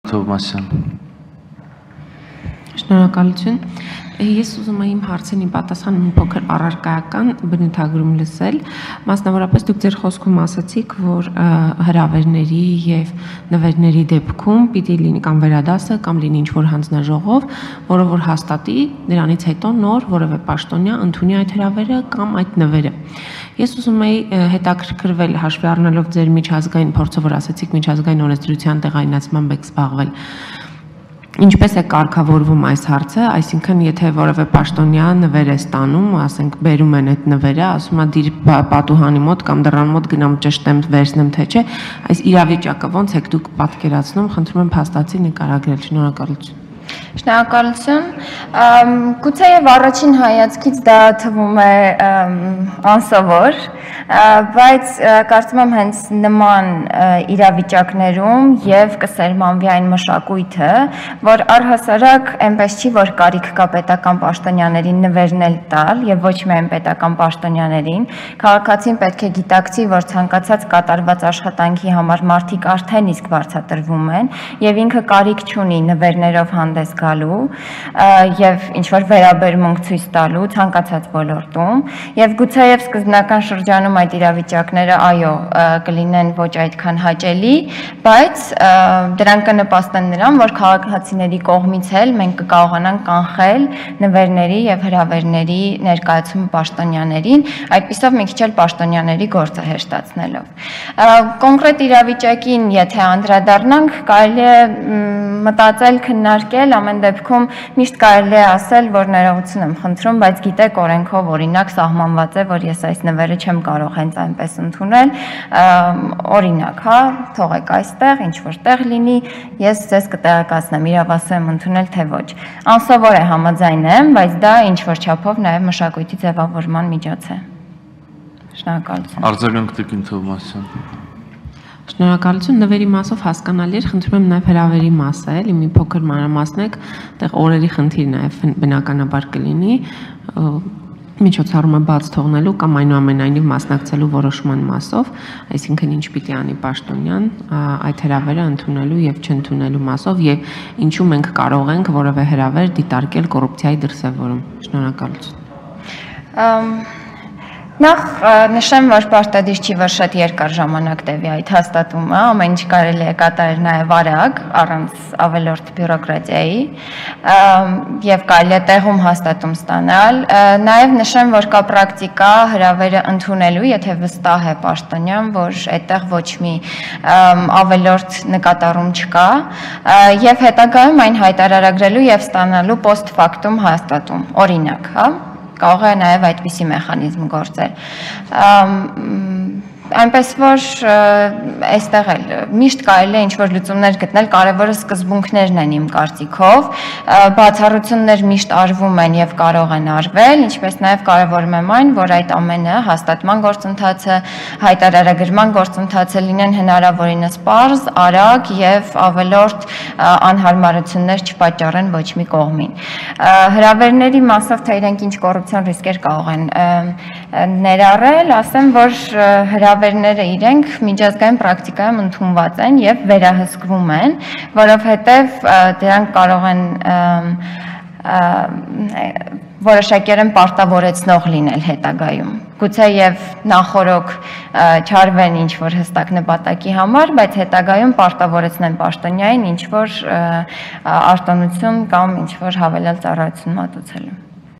Թովմասյան։ Շնորհակալություն։ Ես ուզում եմ իմ հարցին պատասխան մի փոքր առարկայական բնութագրում լսել։ Մասնավորապես դուք ձեր խոսքում ասացիք, որ հրավերների եւ նվերների դեպքում պիտի լինի կամ վերադասը կամ լինի ինչ-որ հանձնաժողով, որը որ հաստատի դրանից հետո նոր որևէ պաշտոնյա ընդունի այդ հրավերը կամ այդ նվերը։ Ես ուզում եի հետաքրքրվել հաշվի առնելով ձեր միջազգային փորձը, որ ասացիք միջազգային օրենսդրության տեղայնացմամբ եք զբաղվել։ Ինչպես է կարգավորվում այս հարցը, այսինքն եթե որևէ պաշտոնյա նվեր է ստանում, ասենք բերում են այդ նվերը, ասում է դիր պատուհանի մոտ կամ դռան մոտ գնամ ճշտեմ, վերցնեմ թե չէ, այս իրավիճակը ոնց եք դուք պատկերացնում, խնդրում եմ փաստացի նկարագրել, շնորհակալություն։ Շնորհակալություն։ Գուցեև առաջին հայացքից դա թվում է անսովոր, բայց կարծում եմ հենց նման իրավիճակներում եւ կսերմանվի այն մշակույթը, որ առհասարակ այնպես չի, որ կարիք կա պետական պաշտոնյաներին նվերնել տալ եւ ոչ միայն պետական պաշտոնյաներին, քաղաքացին պետք է գիտակցի, որ ցանկացած կատարված աշխատանքի համար մարդիկ արդեն իսկ վարձատրվում են եւ ինքը կարիք չունի նվերներով հանդես գալու եւ ինչ որ վերաբերմունք ցույց տալու ցանկացած ոլորտում եւ գուցեև սկզբնական շրջանում այդ իրավիճակները այո կլինեն ոչ այդքան հաճելի, բայց դրանք կնպաստեն նրան, որ քաղաքացիների կողմից էլ մենք կկարողանանք կանխել նվերների եւ հրավերների ներկայացումը պաշտոնյաներին, այդպիսով մի քիչ էլ պաշտոնյաների գործը հեշտացնելով։ Կոնկրետ իրավիճակին եթե անդրադառնանք, կարելի է մտածել, քննարկել, ամեն դեպքում միշտ կարելի է ասել, որ ներողություն եմ խնդրում, բայց գիտեք օրենքով օրինակ սահմանված է, որ ես այս նվերը չեմ կարող հենց այնպես ընդունել, օրինակ, հա, թողեք այստեղ, ինչ որտեղ լինի, ես ձեզ կտեղեկացնեմ, իրավասու եմ ընդունել, թե ոչ։ Անսովոր է, համաձայն եմ, բայց դա ինչ որ չափով նաև մշակույթի ձևավորման միջոց է։ Շնորհակալություն։ Արձագանք Տիկին Թովմասյան։ Շնորհակալություն, նվերի մասով հասկանալի էր, խնդրում եմ նաև հրավերի մասը, էլի մի փոքր մանրամասնեք, այդտեղ օրերի խնդիր նաև բնականաբար կլինի, միջոցառումը բաց թողնելու կամ այնուամենայնիվ մասնակցելու որոշման մասով, այսինքն ինչ պիտի անի պաշտոնյան այդ հրավերը ընդունելու եւ չընդունելու մասով եւ ինչու մենք կարող ենք որևէ հրավեր դիտարկել կոռուպցիայի դրսևորում։ Շնորհակալություն։ Նախ նշեմ, որ պարտադիր չի, որ շատ երկար ժամանակ տևի այդ հաստատումը, ամեն ինչ կարելի է կատարել նաև արագ, առանց ավելորդ բյուրոկրատիայի եւ կարելի է տեղում հաստատում ստանալ։ Նաև նշեմ, որ կա պրակտիկա հրավերը ընդունելու, եթե վստահ է պաշտոնյան, որ այդտեղ ոչ մի ավելորդ նկատառում չկա, եւ հետագայում այն հայտարարագրելու եւ ստանալու post factum հաստատում, օրինակ, հա։ Կարող է նաև այդպիսի մեխանիզմ գործել։ Այնպես որ այստեղ էլ միշտ կարելի է ինչ-որ լուծումներ գտնել, կարևորը սկզբունքներն են իմ կարծիքով, բացառություններ միշտ արվում են եւ կարող են արվել, ինչպես նաև կարևորում եմ այն, որ այդ ամենը հաստատման գործընթացը, հայտարարագրման գործընթացը լինեն հնարավորինս պարզ, արագ եւ ավելորդ անհարմարություններ չպատճառեն ոչ մի կողմին։ Հրավերների մասով թե իրենք ինչ կոռուպցիոն ռիսկեր կարող են ներառել, ասեմ, որ հրավերները իրենք միջազգային պրակտիկայում ընդունված են եւ վերահսկվում են, որովհետեւ դրանք կարող են որոշակիորեն պարտավորեցնող լինել հետագայում։ Գուցեև նախորոք չարվեն ինչ-որ հստակ նպատակի համար, բայց հետագայում պարտավորեցնեն պաշտոնյային ինչ-որ արտոնություն կամ ինչ-որ հավելյալ ծառայություն մատուցելու։